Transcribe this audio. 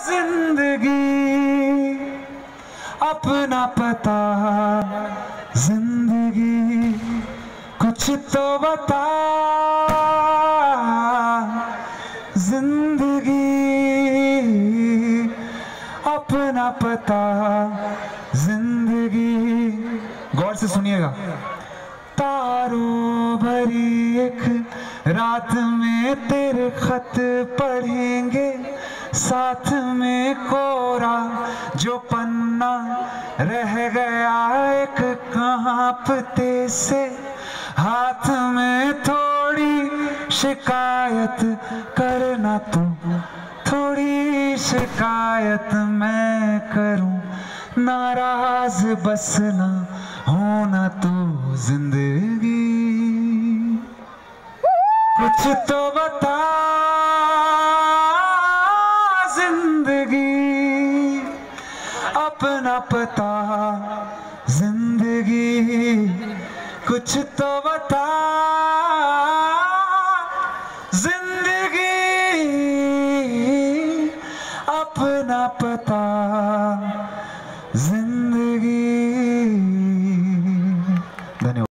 जिंदगी अपना पता, जिंदगी कुछ तो बता, जिंदगी अपना पता, जिंदगी। गौर से सुनिएगा। तारों भरी एक रात में तेरे खत पढ़ेंगे, साथ में कोरा जो पन्ना रह गया एक कांपते से, हाथ में थोड़ी शिकायत करना तू, थोड़ी शिकायत मैं करूं, नाराज बस ना होना तू, जिंदगी कुछ तो बता, जिंदगी अपना पता, जिंदगी कुछ तो बता, जिंदगी अपना पता।